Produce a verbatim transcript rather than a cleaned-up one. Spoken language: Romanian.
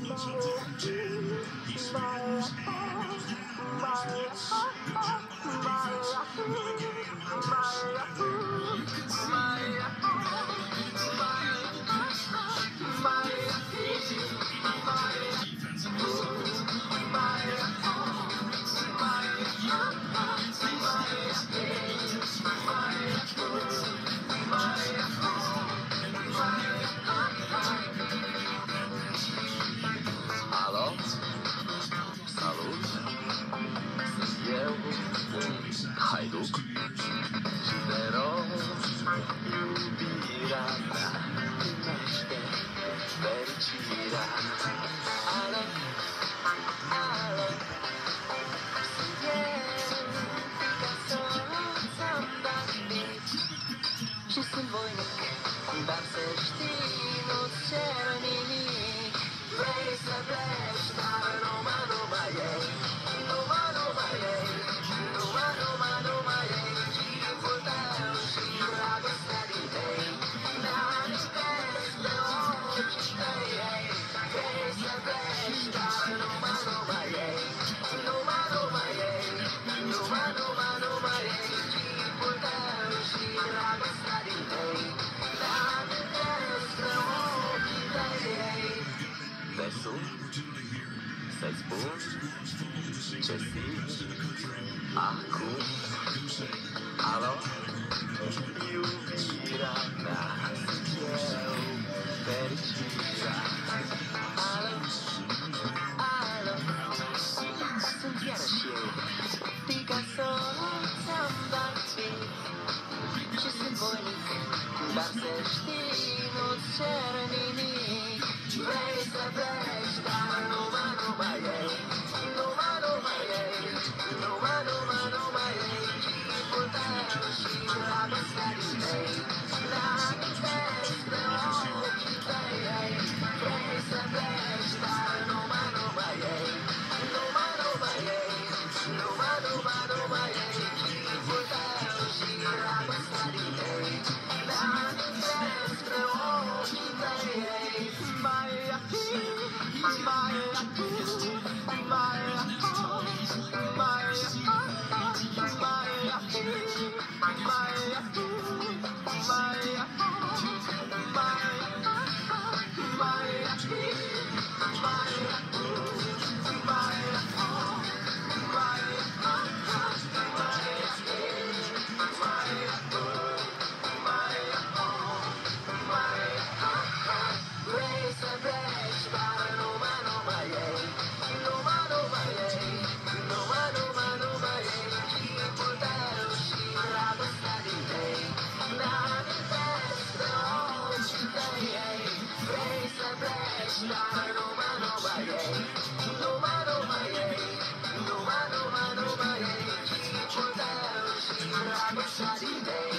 Alo? Salut! Sunt eu, un haiduc și te rog, iubirea mea primește fericirea. Alo, alo, sunt eu, Picasso, ți-am dat beat și sunt voinic, dar să știi, nu-ți cer nimic. Vrei să pleci, dar numai, numai ei, numai, numai ei, numai, numai, numai ei, timpul tău și dragostea din tei, mi-amintesc de ochii tăi, ei. Vrei să pleci, dar numai, numai ei, numai, numai ei, numai, numai, numai ei, timpul tău și dragostea din tei, mi-amintesc de ochii tăi, ei. Te sun să-ți spun ce simți acum. Alo? Iubirea mea, sunt eu, fericirea. Alo? Alo? Sunt iarăși eu, Picasso, ți-am dat beat și sunt voinic, dar să știi, nu-ți cer nimic. Vrei să pleci, dar numai, numai ei, numai, numai ei, numai, numai, numai ei, timpul tău și dragostea din tei, mi-amintesc de ochii tăi, ei. Vrei să pleci, dar numai, numai ei, numai, numai ei, numai, numai, numai ei, timpul tău și dragostea din tei, mi-amintesc de ochii tăi, ei. Dar numai, numai ei, numai, numai ei, numai, numai, numai ei, timpul tău și dragostea din tei.